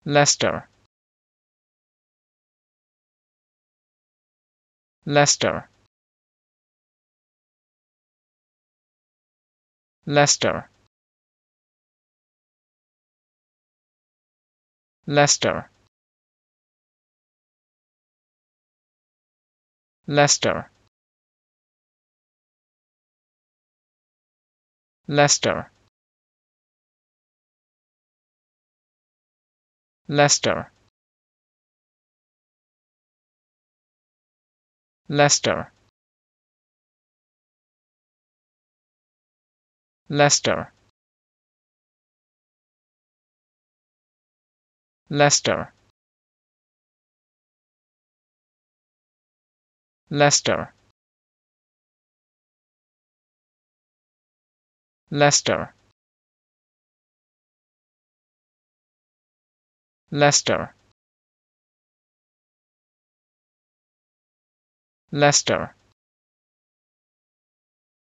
Leicester, Leicester, Leicester, Leicester, Leicester, Leicester, Leicester, Leicester, Leicester, Leicester, Leicester, Leicester, Leicester, Leicester,